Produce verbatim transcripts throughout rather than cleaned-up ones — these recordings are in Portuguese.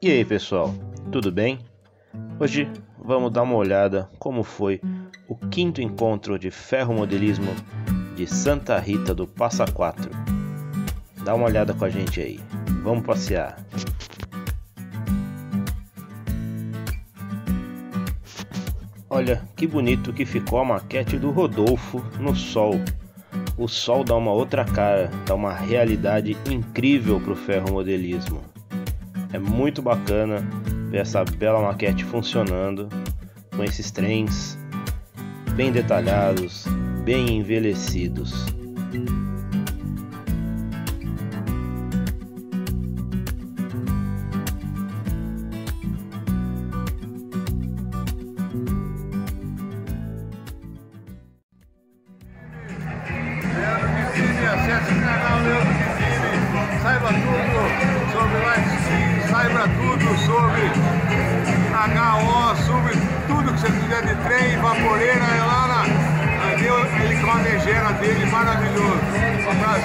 E aí pessoal, tudo bem? Hoje vamos dar uma olhada como foi o quinto encontro de ferromodelismo de Santa Rita do Passa Quatro. Dá uma olhada com a gente aí, vamos passear. Olha que bonito que ficou a maquete do Rodolfo no sol. O sol dá uma outra cara, dá uma realidade incrível para o ferromodelismo. É muito bacana ver essa bela maquete funcionando, com esses trens bem detalhados, bem envelhecidos. Acesse o canal Leandro Bizzini, saiba tudo sobre Lightstream, saiba tudo sobre H O, sobre tudo que você quiser de trem, vaporeira, é lá na, ali ele com a megera dele, maravilhoso. Um abraço.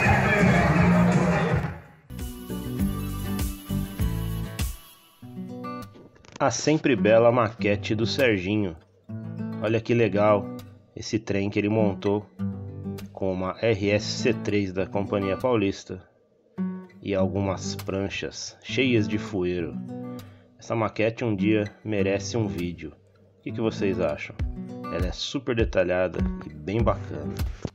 A sempre bela maquete do Serginho. Olha que legal esse trem que ele montou com uma R S C três da Companhia Paulista e algumas pranchas cheias de fueiro. Essa maquete um dia merece um vídeo. O que, que vocês acham? Ela é super detalhada e bem bacana.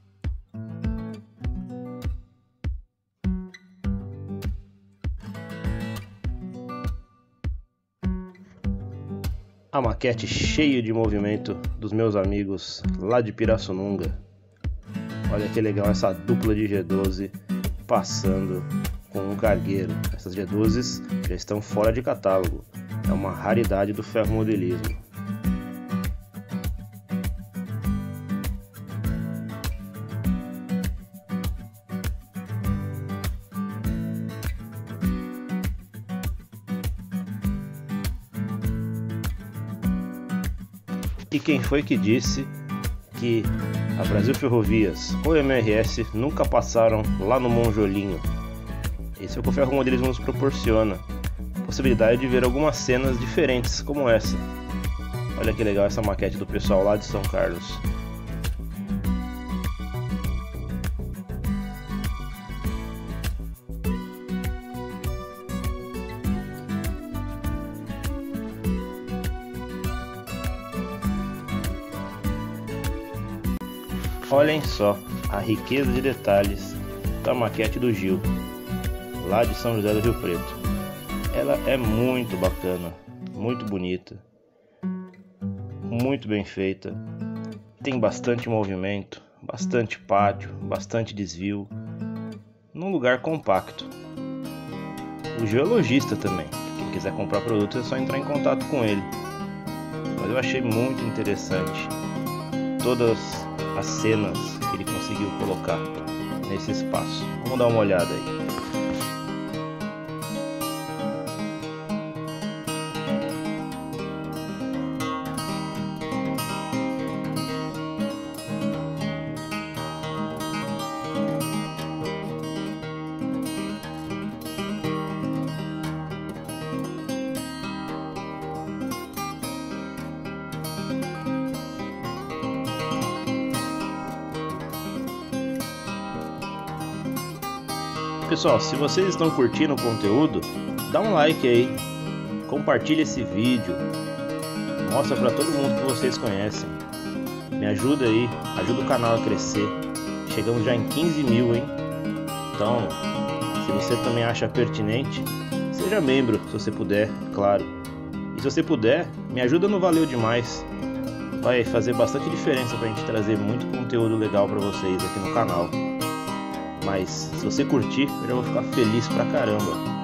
A maquete cheia de movimento dos meus amigos lá de Pirassununga. Olha que legal essa dupla de G doze passando com um cargueiro. Essas G doze já estão fora de catálogo. É uma raridade do ferromodelismo. E quem foi que disse que a Brasil Ferrovias ou M R S nunca passaram lá no Monjolinho? Esse é o que o ferromodelismo nos proporciona, a possibilidade de ver algumas cenas diferentes como essa. Olha que legal essa maquete do pessoal lá de São Carlos. Olhem só a riqueza de detalhes da maquete do Gil, lá de São José do Rio Preto. Ela é muito bacana, muito bonita, muito bem feita. Tem bastante movimento, bastante pátio, bastante desvio, num lugar compacto. O Gil é lojista também, quem quiser comprar produtos é só entrar em contato com ele. Mas eu achei muito interessante todas as cenas que ele conseguiu colocar nesse espaço. Vamos dar uma olhada aí. Pessoal, se vocês estão curtindo o conteúdo, dá um like aí, compartilha esse vídeo, mostra para todo mundo que vocês conhecem, me ajuda aí, ajuda o canal a crescer. Chegamos já em quinze mil, hein? Então, se você também acha pertinente, seja membro, se você puder, claro. E se você puder, me ajuda no Valeu Demais, vai fazer bastante diferença pra gente trazer muito conteúdo legal para vocês aqui no canal. Mas se você curtir, eu já vou ficar feliz pra caramba.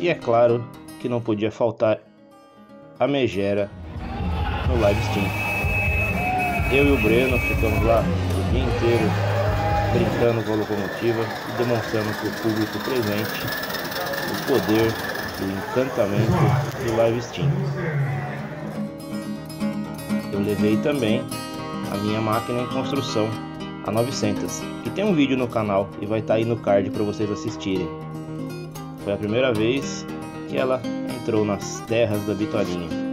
E é claro que não podia faltar a megera no live stream. Eu e o Breno ficamos lá o dia inteiro brincando com a locomotiva e demonstrando para o público presente o poder e o encantamento do live stream. Eu levei também a minha máquina em construção, a novecentos, que tem um vídeo no canal e vai estar aí no card para vocês assistirem. Foi a primeira vez que ela entrou nas terras da Bitolinha.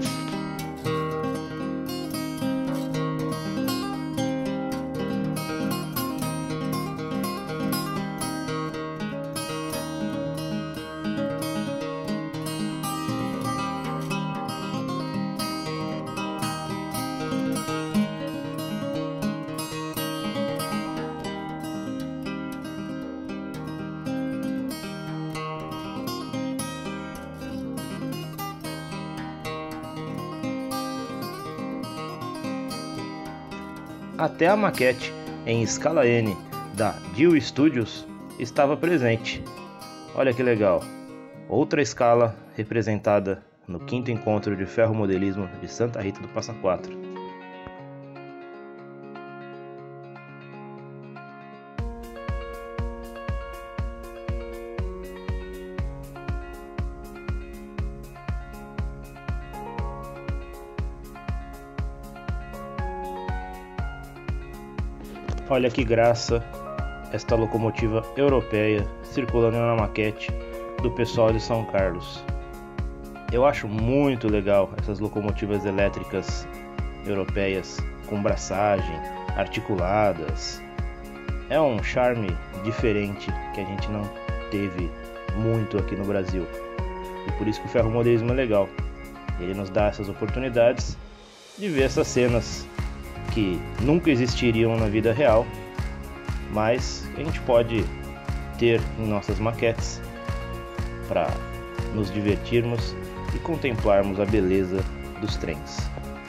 Até a maquete em escala N da Dio Studios estava presente. Olha que legal! Outra escala representada no quinto encontro de ferromodelismo de Santa Rita do Passa Quatro. Olha que graça esta locomotiva europeia circulando na maquete do pessoal de São Carlos. Eu acho muito legal essas locomotivas elétricas europeias com braçagem, articuladas. É um charme diferente que a gente não teve muito aqui no Brasil. E por isso que o ferromodelismo é legal. Ele nos dá essas oportunidades de ver essas cenas que nunca existiriam na vida real, mas a gente pode ter em nossas maquetes para nos divertirmos e contemplarmos a beleza dos trens.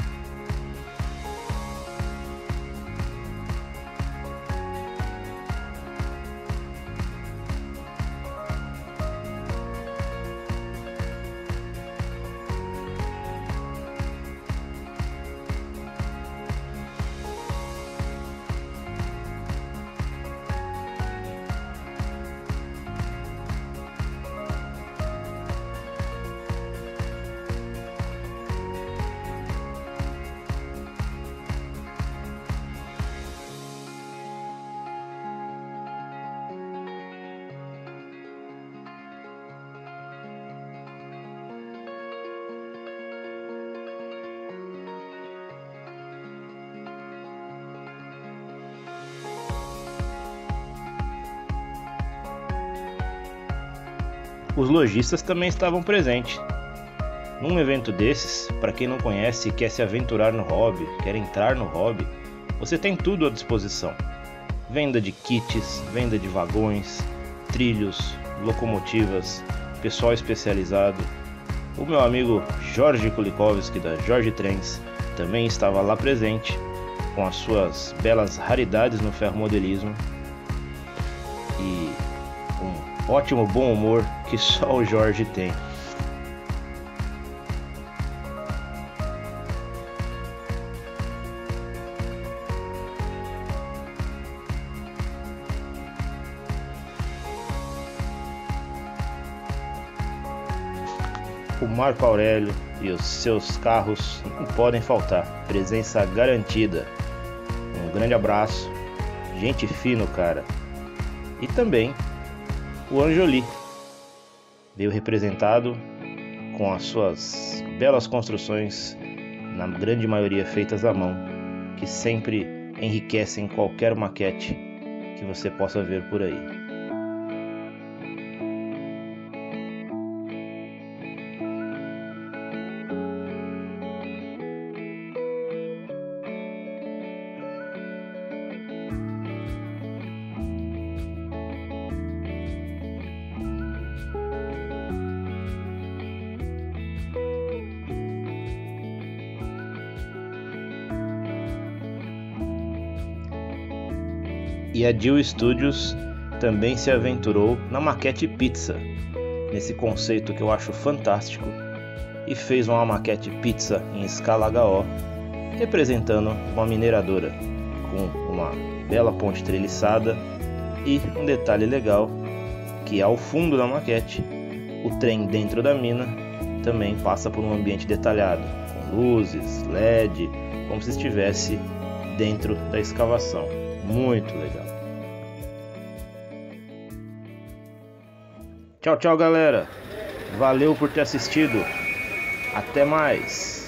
Os lojistas também estavam presentes. Num evento desses, para quem não conhece e quer se aventurar no hobby, quer entrar no hobby, você tem tudo à disposição. Venda de kits, venda de vagões, trilhos, locomotivas, pessoal especializado. O meu amigo Jorge Kulikowski da Jorge Trens também estava lá presente, com as suas belas raridades no ferromodelismo e um ótimo bom humor que só o Jorge tem. O Marco Aurélio e os seus carros não podem faltar, presença garantida. Um grande abraço, gente fino, cara. E também o Anjoli veio representado com as suas belas construções, na grande maioria feitas à mão, que sempre enriquecem qualquer maquete que você possa ver por aí. E a Dio Studios também se aventurou na maquete pizza, nesse conceito que eu acho fantástico e fez uma maquete pizza em escala H O, representando uma mineradora com uma bela ponte treliçada e um detalhe legal que ao fundo da maquete o trem dentro da mina também passa por um ambiente detalhado, com luzes, L E D, como se estivesse dentro da escavação. Muito legal. Tchau, tchau, galera. Valeu por ter assistido. Até mais.